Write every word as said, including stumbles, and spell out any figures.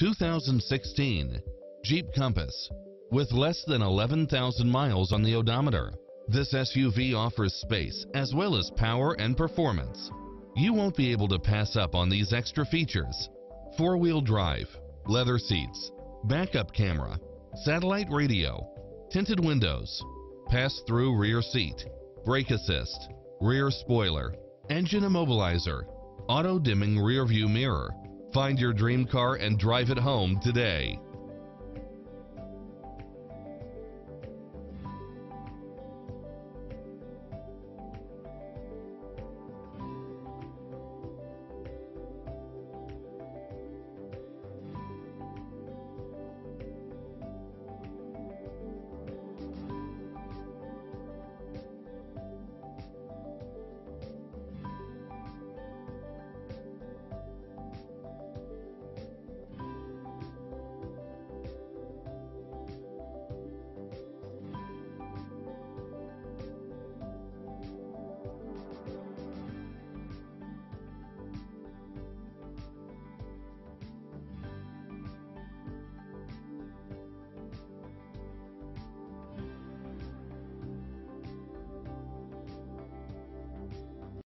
two thousand sixteen Jeep Compass. With less than eleven thousand miles on the odometer, this S U V offers space as well as power and performance. You won't be able to pass up on these extra features: four-wheel drive, leather seats, backup camera, satellite radio, tinted windows, pass-through rear seat, brake assist, rear spoiler, engine immobilizer, auto-dimming rear view mirror. Find your dream car and drive it home today.